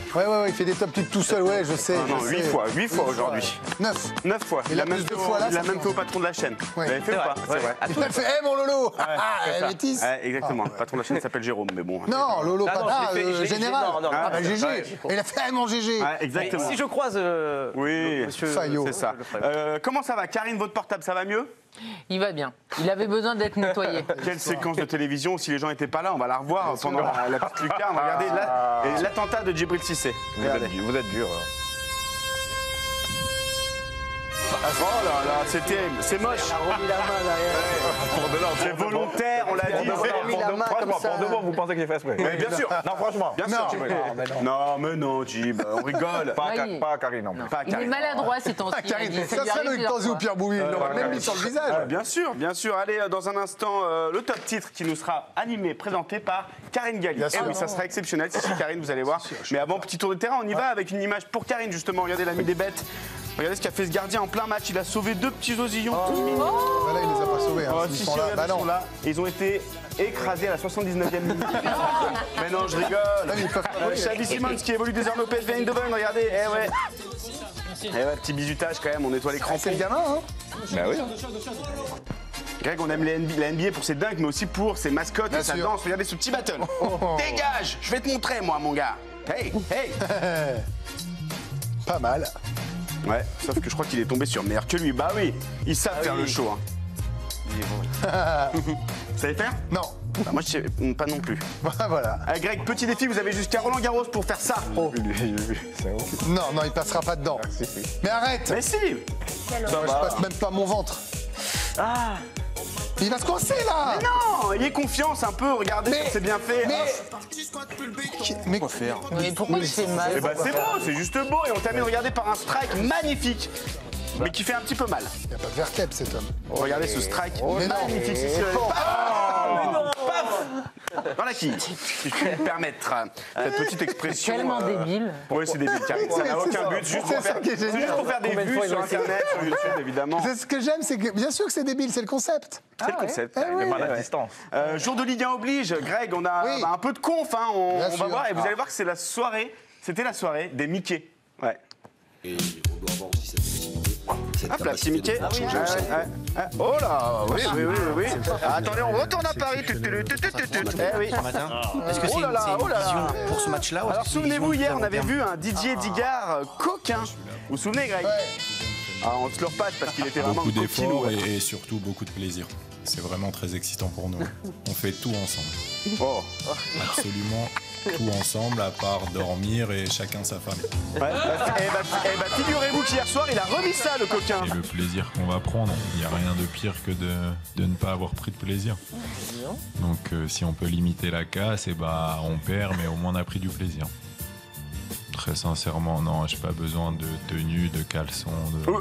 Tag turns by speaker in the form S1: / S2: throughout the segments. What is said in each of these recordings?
S1: Ouais, il fait des top tips tout seul, ouais, je sais.
S2: Ah non, 8 fois aujourd'hui.
S1: 9
S2: fois.
S1: Il a plus de fois là.
S2: Il a même fait au patron de la chaîne. Vous l'avez fait ou pas? C'est vrai.
S1: Il a fait, hé mon Lolo. Métis.
S2: Exactement. Le patron de la chaîne s'appelle Jérôme, mais bon.
S1: Non, Lolo, pas général.
S3: Non,
S1: GG. Et il a fait, hé mon GG.
S2: Exactement.
S3: Si je croise
S2: Monsieur
S1: Fayot.
S2: c'est ça. Comment ça va, Karine, votre portable, ça va mieux?
S4: Il va bien. Il avait besoin d'être nettoyé.
S2: Quelle séquence de télévision, si les gens n'étaient pas là, on va la revoir pendant la petite lucarne. Regardez l'attentat de Djibril Cissé.
S5: Vous êtes dur.
S2: Oh là là, c'est terrible, c'est moche. C'est volontaire, on l'a dit.
S5: Franchement, pour de bon, vous pensez que j'ai fait exprès?
S2: Mais bien sûr.
S5: Non, franchement.
S2: Bien sûr. Non, mais non, Djib, on rigole.
S5: Pas Karine, non.
S4: Il est maladroit ces temps-ci.
S1: Karine, ça serait Loïc Tanzi ou Pierre Bouille. Il l'aurait même mis sur le visage.
S2: Bien sûr, bien sûr. Allez, dans un instant, le top titre qui nous sera animé, présenté par Karine Galli. Eh oui, ça sera exceptionnel. Si, Karine, vous allez voir. Mais avant, petit tour de terrain, on y va avec une image pour Karine, justement. Regardez l'ami des bêtes. Regardez ce qu'a fait ce gardien en plein match. Il a sauvé 2 petits osillons tous mignons.
S1: Là, il les a pas sauvés.
S2: Ils sont là. Et ils ont été écrasés à la 79e minute. Mais non, je rigole. Xavi Simons qui évolue désormais au PSV Eindhoven. Regardez, petit bisutage quand même. On nettoie les crampons.
S1: C'est le gamin, hein?
S5: Bah oui.
S2: Greg, on aime la NBA pour ses dunks, mais aussi pour ses mascottes et sa danse. Regardez ce petit battle. Dégage! Je vais te montrer, moi, mon gars. Hey!
S1: Pas mal.
S2: Ouais, sauf que je crois qu'il est tombé sur meilleur que lui. Bah oui, ils savent faire le show. Hein. Vous savez faire?
S1: Non.
S2: Bah, moi, je sais pas non plus.
S1: Voilà.
S2: Greg, petit défi, vous avez jusqu'à Roland Garros pour faire ça.
S1: Non, il passera pas dedans. Mais arrête.
S2: Mais si!
S1: Je passe même pas mon ventre. Il va se coincer là.
S2: Mais non, ayez confiance un peu, regardez, c'est bien fait.
S1: Mais quoi faire?
S4: Mais pourquoi il fait mal?
S2: Eh ben, c'est beau, c'est juste beau. Et on termine, regardez, par un strike magnifique. Mais qui fait un petit peu mal.
S1: Il n'y a pas de vertèbre cet homme.
S2: Regardez ce strike magnifique. Dans la quille, si je puis me permettre cette petite expression.
S4: Tellement débile.
S2: Oui, c'est débile, Karine. Ça n'a aucun but. Juste pour faire des vues sur Internet, sur YouTube, évidemment.
S1: Ce que j'aime, c'est que bien sûr que c'est débile, c'est le concept.
S2: C'est le concept.
S5: Il est mal à distance.
S2: Jour de Ligue 1 oblige, Greg, on a un peu de conf. Hein, on va voir et vous allez voir que c'est la soirée. C'était la soirée des Mickey. Ouais.
S6: Et on doit avoir aussi cette possibilité.
S2: Hop là, petit Mickey. Oh là, oui. Attendez, on retourne à Paris. Oui.
S7: Est-ce que c'est une vision pour ce match-là?
S2: Alors souvenez-vous, hier, on avait vu un Didier Digard coquin. Vous vous souvenez, Greg? On se le repasse parce qu'il était vraiment
S8: beaucoup
S2: coquinou.
S8: d'efforts et surtout beaucoup de plaisir. C'est vraiment très excitant pour nous. On fait tout ensemble.
S2: Oh.
S8: Absolument tout ensemble, à part dormir et chacun sa famille.
S2: Figurez-vous qu'hier soir, il a remis ça, le coquin.
S8: Et le plaisir qu'on va prendre, il n'y a rien de pire que de ne pas avoir pris de plaisir. Donc si on peut limiter la casse, on perd, mais au moins on a pris du plaisir. Très sincèrement, non, j'ai pas besoin de tenue, de caleçon.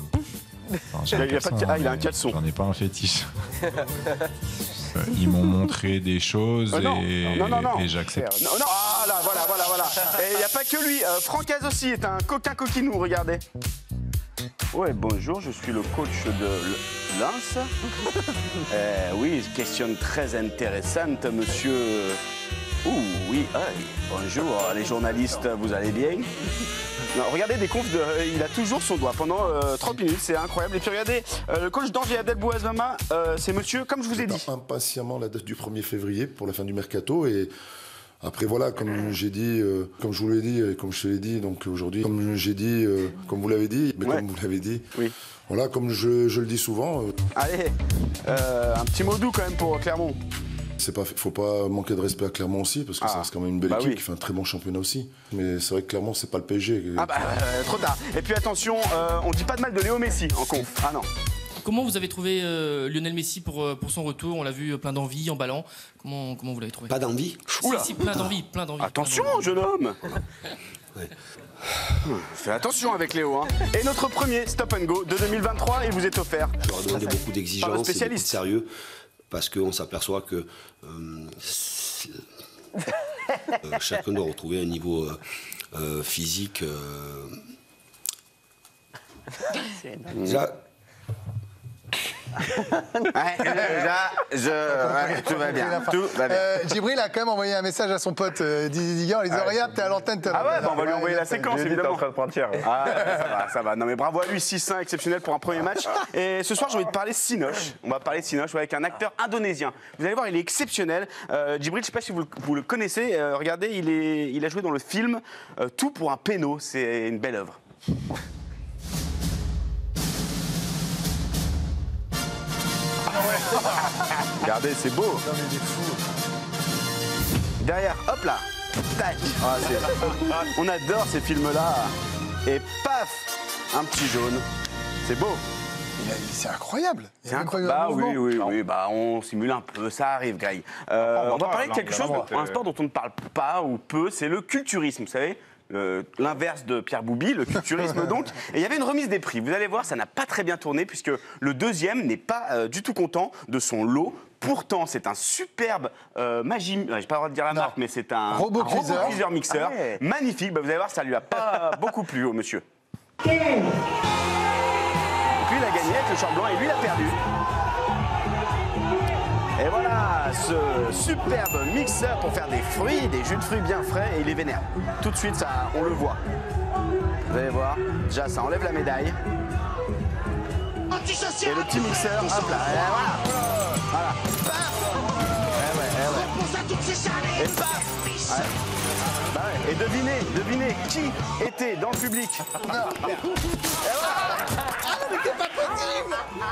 S2: Il a un caleçon.
S8: J'en ai pas un fétiche. Ils m'ont montré des choses et j'accepte.
S2: Non, voilà. Et il n'y a pas que lui. Franck Az aussi est un coquin coquinou, regardez. Ouais, bonjour, je suis le coach de Lens. Oui, question très intéressante, monsieur. Oui, bonjour, les journalistes, vous allez bien? Non, regardez des confs, il a toujours son doigt pendant 30 minutes, c'est incroyable. Et puis regardez, le coach d'Angers Abdel Bouazama, c'est monsieur, comme je vous ai dit.
S9: Impatiemment la date du 1er février pour la fin du mercato et après voilà, comme j'ai dit, comme je vous l'ai dit et comme je te l'ai dit, donc aujourd'hui, comme j'ai dit, comme vous l'avez dit, comme vous l'avez dit, voilà, comme je le dis souvent.
S2: Allez, un petit mot doux quand même pour Clermont.
S9: Faut pas manquer de respect à Clermont aussi, parce que ça reste quand même une belle équipe qui fait un très bon championnat aussi. Mais c'est vrai que Clermont, c'est pas le PSG.
S2: Trop tard. Et puis attention, on dit pas de mal de Léo Messi en conf. Ah non.
S10: Comment vous avez trouvé Lionel Messi pour son retour? On l'a vu plein d'envie, emballant. Comment vous l'avez trouvé?
S6: Pas d'envie?
S10: Si, plein d'envie.
S2: Attention, jeune homme. Fais attention avec Léo. Hein. Et notre premier Stop and Go de 2023, il vous est offert.
S6: Je leur ai demandé beaucoup d'exigences et beaucoup de sérieux. Parce qu'on s'aperçoit que chacun doit retrouver un niveau physique. Déjà,
S2: Tout va bien. Tout va bien.
S1: Djibril a quand même envoyé un message à son pote Didier Digard en lui disant regarde, t'es à l'antenne.
S2: Ah ouais, on va lui envoyer la séquence, évidemment.
S5: en train de prendre cher.
S2: Ah, ça va. Non mais bravo à lui, 6-1 exceptionnel pour un premier match. Et ce soir, j'ai envie de parler de Sinoche. On va parler de Sinoche avec un acteur indonésien. Vous allez voir, il est exceptionnel. Djibril, je sais pas si vous le connaissez. Regardez, il a joué dans le film Tout pour un péno. C'est une belle œuvre. Regardez, c'est beau.
S1: Non, mais il est fou.
S2: Derrière, hop là. Tac. On adore ces films-là. Et paf, un petit jaune. C'est beau.
S1: C'est incroyable.
S2: C'est incroyable. Bah oui, bah on simule un peu, ça arrive, Greg. On va parler de quelque chose, un sport dont on ne parle pas ou peu, c'est le culturisme, vous savez. L'inverse de Pierre Bouby, le culturisme donc. Et il y avait une remise des prix. Vous allez voir, ça n'a pas très bien tourné puisque le deuxième n'est pas du tout content de son lot. Pourtant, c'est un superbe Magie. J'ai pas le droit de dire la marque, mais c'est un robot cuiseur mixeur. Ah ouais. Magnifique. Bah, vous allez voir, ça lui a pas beaucoup plu au monsieur. Puis il a gagné avec le short blanc et lui il a perdu. Et voilà, ce superbe mixeur pour faire des fruits, des jus de fruits bien frais, et il est vénère. Tout de suite, ça, on le voit. Vous allez voir, déjà ça enlève la médaille. Et le petit mixeur, hop là, et voilà. Paf. Et paf. Ouais. Bah ouais. Et devinez qui était dans le public. Et voilà. Mais c'est pas possible.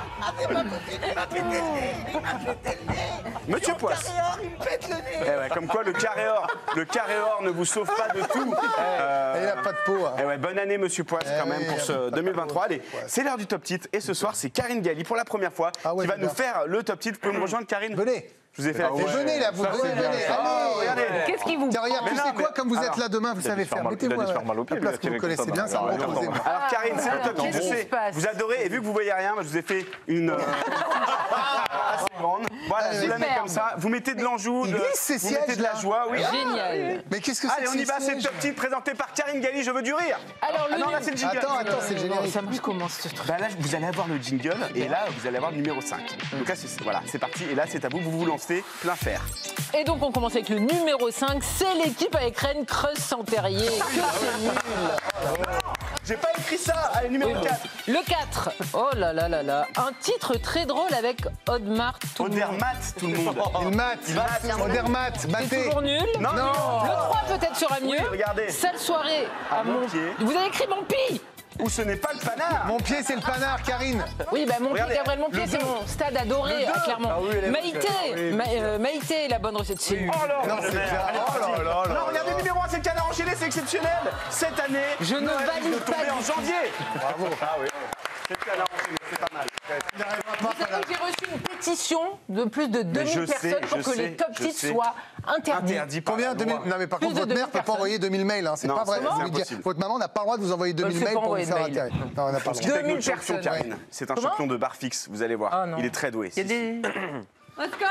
S2: Monsieur Poisse. Il me pète le nez. Ouais, comme quoi le carré or ne vous sauve pas de tout.
S1: Il n'a pas de peau. Hein.
S2: Ouais, bonne année Monsieur Poisse quand même pour ce 2023. Allez, c'est l'heure du top titre et ce soir c'est Karine Galli pour la première fois qui va nous faire le top titre. Vous pouvez me rejoindre, Karine?
S1: Venez.
S2: Je vous ai fait la fiche.
S1: Venez là, venez.
S2: Regardez.
S4: Qu'est-ce qui vous...
S1: Tiens, regarde, tu sais quoi, comme vous êtes là demain, vous savez faire. Mettez-vous à la place que vous connaissez bien, ça va reposer.
S2: Alors Karine, c'est le top titre, je sais. Vous adorez, et vu que vous voyez rien, je vous ai fait une assez grande. Voilà, je vous la mets comme ça. Vous mettez de l'enjou, vous mettez de la joie. Oui.
S4: Génial.
S1: Mais qu'est-ce que c'est?
S2: Allez, on y va, c'est le top titre présenté par Karine Galli, je veux du rire.
S4: Alors,
S2: non, là c'est le jingle.
S1: Attends, c'est le générique.
S4: Ça marche comment ce truc?
S2: Bah là, vous allez avoir le jingle, et là, vous allez avoir le numéro 5. Donc là, voilà, c'est parti, et là, c'est à vous, vous vous lancez plein fer.
S4: Et donc on commence avec le numéro 5, c'est l'équipe avec Rennes Creuse sans Terrier. Que c'est nul.
S2: J'ai pas écrit ça. Allez, numéro 4.
S4: Le 4, oh là là là là, un titre très drôle avec Odermatt tout le monde.
S2: Tout le monde.
S1: Odermatt,
S4: C'est toujours nul.
S2: Non.
S4: Le 3 peut-être sera mieux.
S2: Oui, regardez.
S4: Sale soirée à
S2: Montpied.
S4: Vous avez écrit Montpied.
S2: Ou ce n'est pas le panard.
S1: Mon pied, c'est le panard, Karine.
S4: Oui, bah Montpied,
S2: Regardez,
S4: Gabriel Montpied, c'est mon stade adoré, clairement.
S2: Ah oui,
S4: Maïté est la bonne recette, c'est lui.
S2: Oh là
S1: Non, c'est clair.
S2: Non, regardez le numéro 1, c'est le canard enchaîné, c'est exceptionnel. Cette année,
S4: Je ne valide pas
S2: tombé en
S4: du
S2: janvier. Bravo. Ah oui. C'est le canard enchaîné, c'est pas mal.
S4: Vous savez que j'ai reçu une pétition de plus de 2000 personnes pour que les top titres soient interdits.
S1: Combien 2000? Non, mais par contre, votre mère ne peut pas envoyer 2000 mails. Hein. C'est pas vrai. Votre maman n'a pas le droit de vous envoyer 2000 mails pour vous faire intérêt. Non, on n'a pas le droit.
S4: 2000 personnes.
S2: Karine. C'est un champion de barre fixe, vous allez voir. Il est très doué.
S4: Il y a des... Let's go.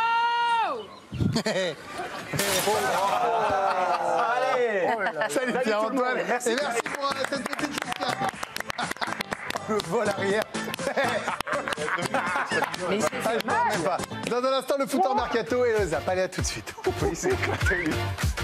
S2: Allez.
S1: Salut Pierre-Antoine. Et merci pour cette petite jusqu'à. Le vol arrière.
S4: Mais c'est
S1: Dans un instant, le foot en mercato et le zap. Allez, à tout de suite.
S2: Il s'est éclaté, lui.